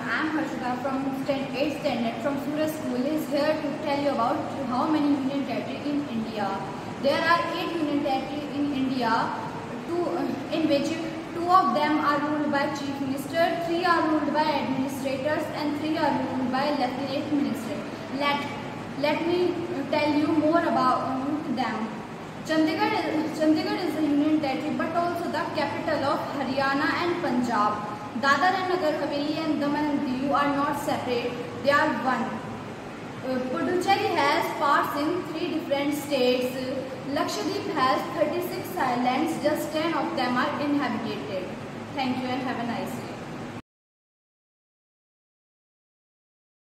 I am Harshita from 8th standard from Suraj School is here to tell you about how many union territories in India. There are 8 union territories in India, in which 2 of them are ruled by Chief Minister, 3 are ruled by administrators and 3 are ruled by Lieutenant Minister. Let me tell you more about them. Chandigarh is a union territory but also the capital of Haryana and Punjab. Dadar and Nagar Haveli and Daman and Diu are not separate, they are one. Puducherry has parts in 3 different states. Lakshadweep has 36 islands, just 10 of them are inhabited. Thank you and have a nice day.